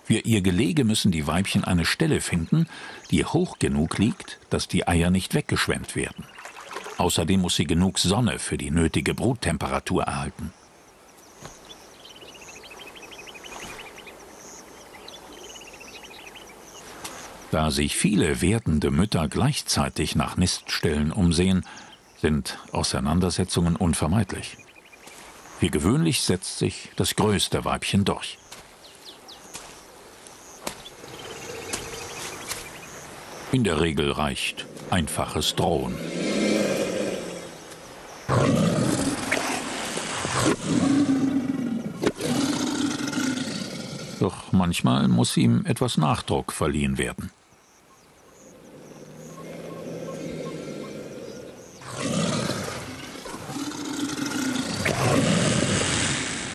Für ihr Gelege müssen die Weibchen eine Stelle finden, die hoch genug liegt, dass die Eier nicht weggeschwemmt werden. Außerdem muss sie genug Sonne für die nötige Bruttemperatur erhalten. Da sich viele werdende Mütter gleichzeitig nach Niststellen umsehen, sind Auseinandersetzungen unvermeidlich. Wie gewöhnlich setzt sich das größte Weibchen durch. In der Regel reicht einfaches Drohen. Doch manchmal muss ihm etwas Nachdruck verliehen werden.